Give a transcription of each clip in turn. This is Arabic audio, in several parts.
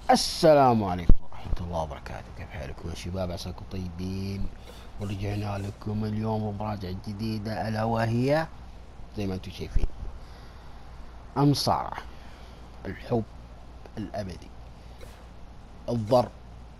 السلام عليكم ورحمة الله وبركاته. كيف حالكم يا شباب؟ عساكم طيبين. ورجعنا لكم اليوم بمراجعة جديدة ألا وهي زي ما انتم شايفين المصارعة، الحب الأبدي، الضرب،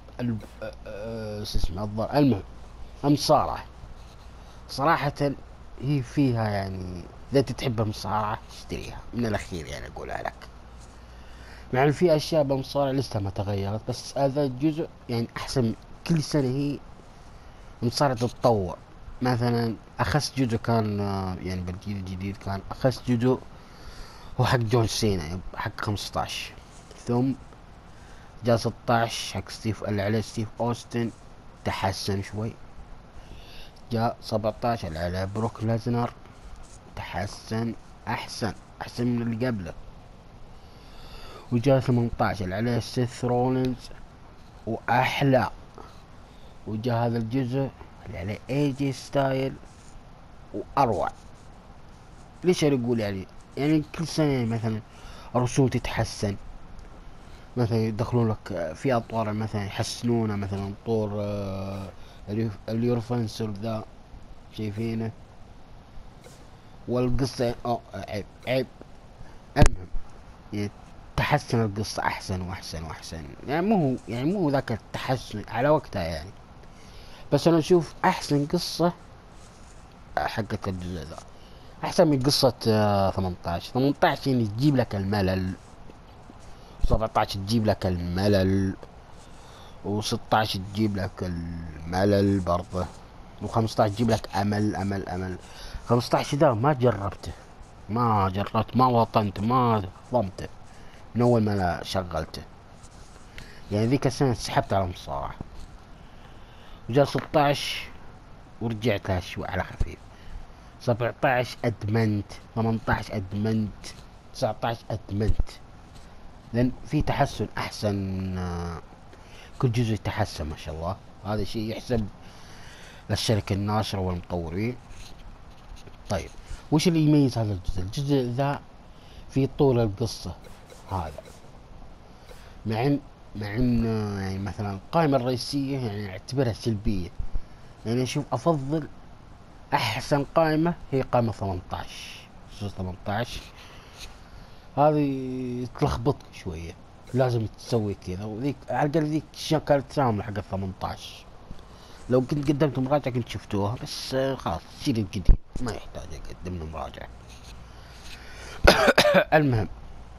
شو اسمه الضرب. المهم المصارعة صراحة هي فيها يعني إذا تحب المصارعة اشتريها من الأخير، يعني أقولها لك. مع إن في أشياء بالمصارعة لسه ما تغيرت، بس هذا الجزء يعني أحسن. كل سنة هي المصارعة تتطور. مثلا أخس جزء كان يعني بالجيل الجديد كان أخس جزء هو حق جون سينا حق 15. ثم جاء 16 حق ستيف اللي عليه ستيف أوستن، تحسن شوي. جاء 17 اللي عليه بروك لازنر، تحسن أحسن من اللي قبله. وجاء 18 اللي عليه سيث رولينز وأحلى. وجاء هذا الجزء اللي عليه اي جي ستايل وأروع. ليش أنا أقول يعني كل سنة يعني مثلا الرسوم تتحسن. مثلا يدخلون لك في أطوار، مثلا يحسنونه، مثلا طور اليورفنسل ذا شايفينه. والقصة عيب. المهم يعني تحسن القصة أحسن وأحسن وأحسن. يعني مو ذاك التحسن على وقتها يعني. بس أنا أشوف أحسن قصة حقت الجزء ذا أحسن من قصة 18 يعني تجيب لك الملل، 17 تجيب لك الملل، و16 تجيب لك الملل برضه، و15 تجيب لك امل. 15 ذا ما جربت ما وطنت ما ضمته من اول ما شغلته. يعني ذيك السنة سحبت على المصارعة. وجاء 16 ورجعت لها شوي على خفيف. 17 ادمنت، 18 ادمنت، 19 ادمنت. لان في تحسن احسن. كل جزء يتحسن ما شاء الله. هذا شيء يحسب للشركة الناشرة والمطورين. طيب وش اللي يميز هذا الجزء ذا في طول القصة هذا. مع ان يعني مثلا القائمة الرئيسية يعني اعتبرها سلبية. يعني اشوف افضل احسن قائمة هي قائمة 18. 18 هذه تلخبطك شوية، لازم تسوي كذا وذيك على الاقل ذيك كانت شاملة حق 18. لو كنت قدمت مراجعة كنت شفتوها، بس خلاص شيل الجديد ما يحتاج اقدم له مراجعة. المهم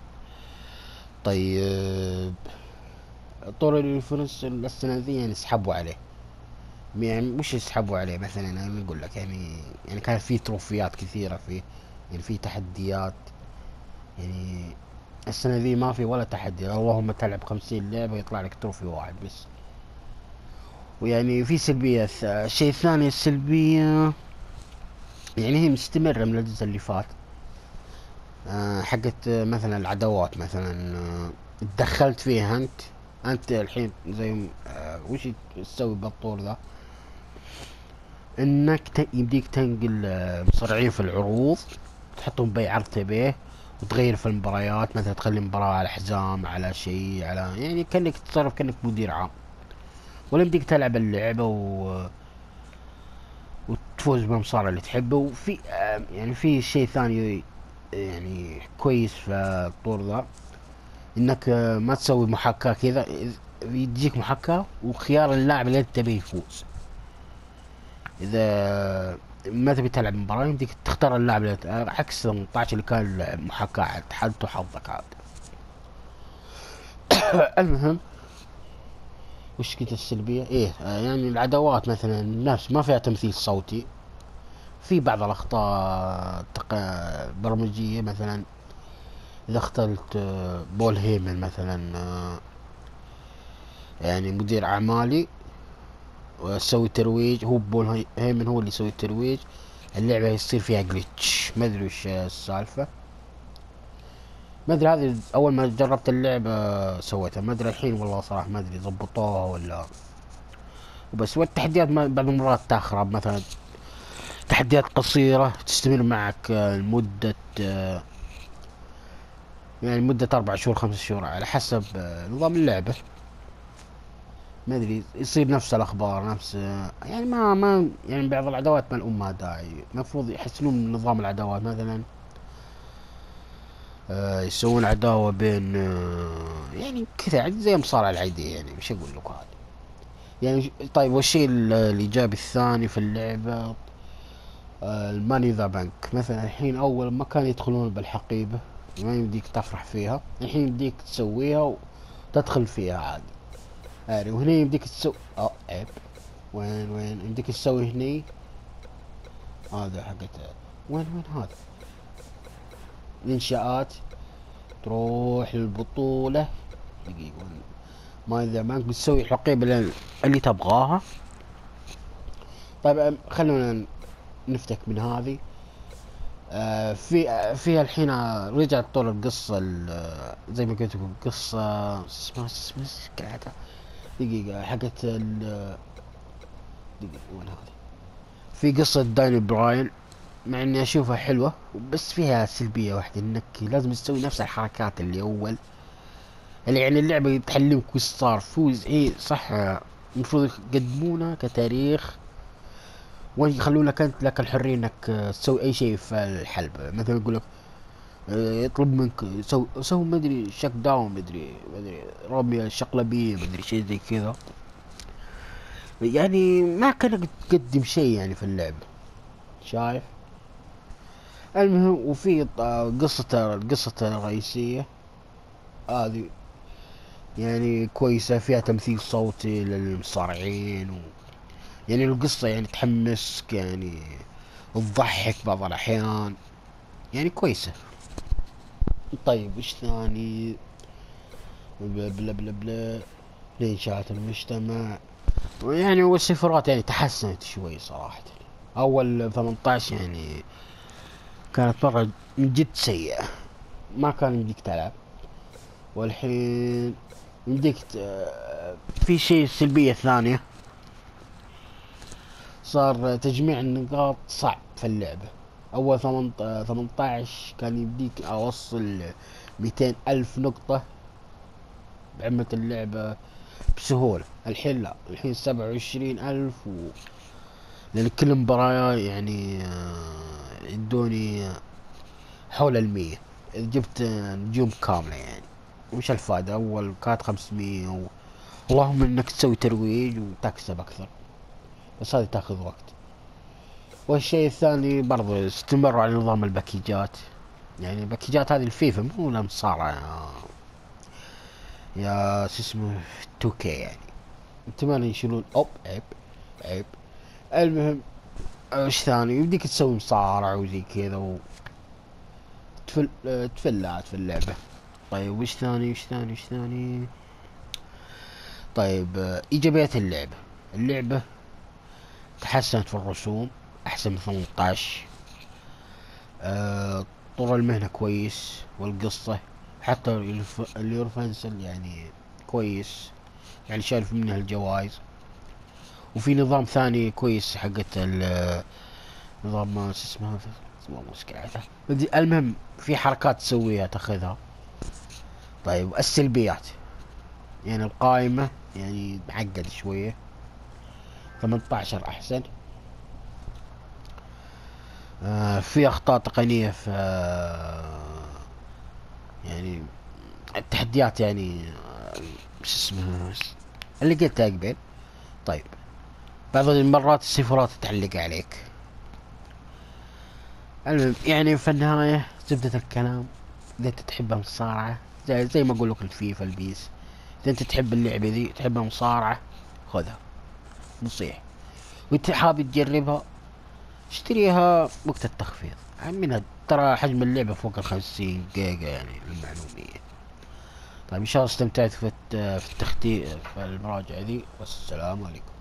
طيب طور الانفلونس السنة ذي يعني سحبوا عليه. يعني مش يسحبوا عليه، مثلا انا اقول لك يعني كان في تروفيات كثيرة فيه، يعني في تحديات. يعني السنة ذي ما في ولا تحدي، اللهم تلعب 50 لعبة يطلع لك تروفي واحد بس. ويعني في سلبية. الشيء الثاني السلبية يعني هي مستمرة من الجزء اللي فات. حقت مثلا العدوات، مثلا تدخلت فيها انت الحين زي وش تسوي بالطور ذا؟ انك يمديك تنقل مصارعين في العروض، تحطهم باي عرض تبيه، وتغير في المباريات. مثلا تخلي مباراة على حزام، على شيء، على يعني كأنك تتصرف كأنك مدير عام. ولا يمديك تلعب اللعبة وتفوز بالمصارع اللي تحبه. وفي يعني في شيء ثاني يعني كويس في الطور ذا، انك ما تسوي محاكاة كذا. يجيك محاكاة وخيار اللاعب اللي انت تبيه يفوز. اذا ما تبي تلعب مباراة يمديك تختار اللاعب اللي عكس 18 اللي كان محاكاة حالته حظك عاد. المهم وش كنت السلبية؟ ايه يعني العداوات مثلا الناس ما فيها تمثيل صوتي. في بعض الاخطاء برمجية. مثلا اذا اخترت بول هيمن مثلا يعني مدير اعمالي واسوي ترويج، هو بول هيمن هو اللي يسوي الترويج، اللعبة يصير فيها جلitch. ما ادري وش السالفة. ما ادري هذه اول ما جربت اللعبة سويتها. ما ادري الحين والله صراحة ما ادري ضبطوها ولا. وبس. والتحديات بعض المرات تخرب. مثلا تحديات قصيرة تستمر معك لمدة يعني مدة 4 شهور 5 شهور على حسب نظام اللعبة. ما ادري يصير نفس الاخبار نفس يعني ما يعني بعض العداوات ما الام ما داعي، المفروض يحسنون من نظام العداوات. مثلا يسوون عداوة بين يعني كذا زي المصارعة العادية، يعني مش اقول لك هذا يعني. طيب والشيء الايجابي الثاني في اللعبة الماني ذا بنك. مثلا الحين اول ما كان يدخلون بالحقيبة ما يمديك تفرح فيها، الحين يمديك تسويها وتدخل فيها عادي. عارف، وهنا يمديك تسوي عيب. وين يمديك تسوي هني. هذا حقت وين هذا الانشاءات. تروح للبطولة دقيقة، ما اذا ما بتسوي الحقيبة اللي تبغاها. طيب خلونا نفتك من هذه. في الحين رجعت طول القصة زي ما قلت لكم قصة اسمها قاعدة دقيقة حقت دقيقة وين هذه. في قصة داني براين، مع اني اشوفها حلوة بس فيها سلبية واحدة، انك لازم تسوي نفس الحركات اللي اول، اللي يعني اللعبة تعلمك وش صار فوز. ايه صح، المفروض يقدمونها كتاريخ، ويخلونك انت لك الحرية انك تسوي اي شيء في الحلبة. مثلا يقول لك يطلب منك سوي ما ادري شك داون، ما ادري رمية شقلبية، ما ادري شيء زي كذا. يعني ما كانك تقدم شيء يعني في اللعبة، شايف. المهم وفي القصة الرئيسية هذه يعني كويسة، فيها تمثيل صوتي للمصارعين يعني القصة يعني تحمسك، يعني تضحك بعض الأحيان، يعني كويسة. طيب وش ثاني؟ بلا بلا بلا بلا لإنشاءات المجتمع يعني، والسفرات يعني تحسنت شوي صراحة. أول 18 يعني كانت مرة من جد سيئة، ما كان يمديك تلعب. والحين يمديك في شيء سلبية ثانية، صار تجميع النقاط صعب في اللعبة. أول 18 كان يمديك أوصل 200,000 نقطة بعمة اللعبة بسهولة. الحين لا، الحين 27,000 لأن كل مباراة يعني يدوني حول 100 إذا جبت نجوم كاملة يعني. وش الفائدة؟ أول كانت 500 اللهم إنك تسوي ترويج وتكسب أكثر، بس هذه تاخذ وقت. والشيء الثاني برضو استمروا على نظام الباكيجات، يعني الباكيجات هذه الفيفا مو المصارعة يا شو اسمه 2K يعني. احتمال يشيلون عيب. المهم ايش ثاني يمديك تسوي مصارع وزي كذا تفلات في اللعبة. طيب وش ثاني. طيب ايجابيات اللعبة تحسنت في الرسوم، احسن من 18. طور المهنة كويس، والقصة حتى اليورفنسل يعني كويس، يعني شايف منها الجوائز. وفي نظام ثاني كويس حقت نظام شو اسمه مسكعته. المهم في حركات تسويها تاخذها. طيب السلبيات يعني القائمة يعني معقد شوية، 18 احسن. في اخطاء تقنية في يعني التحديات يعني شو اسمه اللي قلتها قبل. طيب بعض المرات السفرات تعلق عليك. المهم يعني في النهاية زبدة الكلام، إذا أنت تحب المصارعة زي ما أقول لك الفيفا البيس، إذا أنت تحب اللعبة ذي تحب المصارعة خذها نصيحة. وأنت حابب تجربها اشتريها وقت التخفيض منها، ترى حجم اللعبة فوق 50 جيجا يعني للمعلومية. طيب إن شاء الله استمتعت في التختيم في المراجعة ذي، والسلام عليكم.